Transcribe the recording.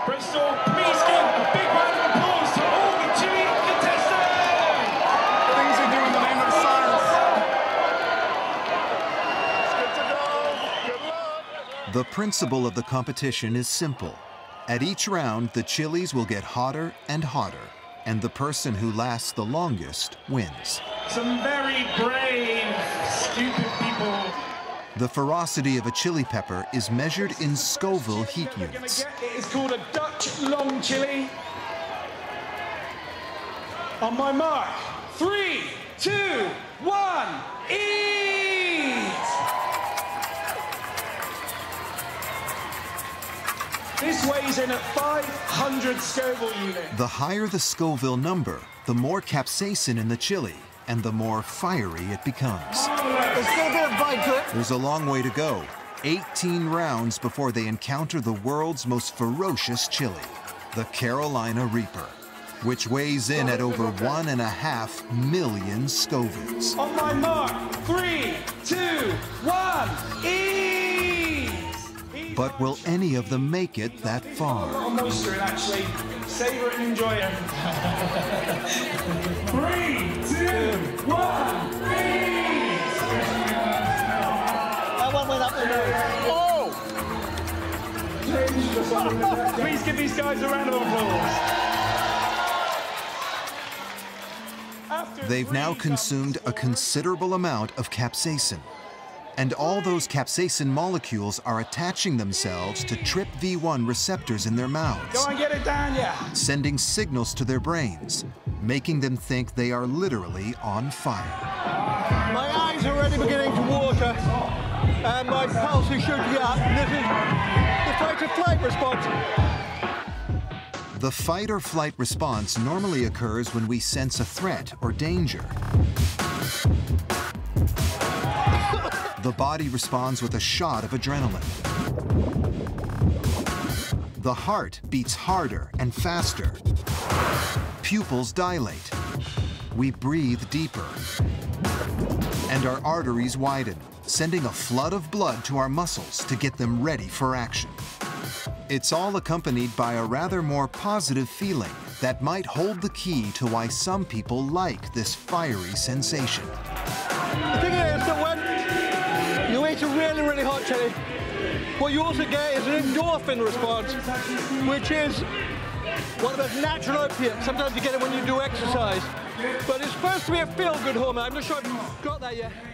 Bristol, please give a big round of applause to all the chili contestants! Things we do in the name of science. It's good to go. Good luck. The principle of the competition is simple. At each round, the chilies will get hotter and hotter, and the person who lasts the longest wins. Some very brave, stupid people. The ferocity of a chili pepper is measured in Scoville heat units. It is called a Dutch long chili. On my mark, 3, 2, 1, eat! This weighs in at 500 Scoville units. The higher the Scoville number, the more capsaicin in the chili, and the more fiery it becomes. There's still a bit of bite to it. There's a long way to go. 18 rounds before they encounter the world's most ferocious chili, the Carolina Reaper, which weighs in at over 1.5 million Scovilles. On my mark, 3, 2, 1, eat! But will any of them make it that far? A lot of moisture in, actually. Savor it and enjoy it. 3, 2, 1, eat! That one went up the nose. Oh! Please give these guys a round of applause. They've now consumed a considerable amount of capsaicin. And all those capsaicin molecules are attaching themselves to TRPV1 receptors in their mouths. Go and get it down, yeah. Sending signals to their brains, making them think they are literally on fire. My eyes are already beginning to water, and my pulse is shooting up. This is the fight-or-flight response. The fight or flight response normally occurs when we sense a threat or danger. The body responds with a shot of adrenaline. The heart beats harder and faster. Pupils dilate. We breathe deeper. And our arteries widen, sending a flood of blood to our muscles to get them ready for action. It's all accompanied by a rather more positive feeling that might hold the key to why some people like this fiery sensation. The thing is that when you eat a really, really hot chili, what you also get is an endorphin response, which is one of those natural opiates. Sometimes you get it when you do exercise. But it's supposed to be a feel-good hormone. I'm not sure I've got that yet.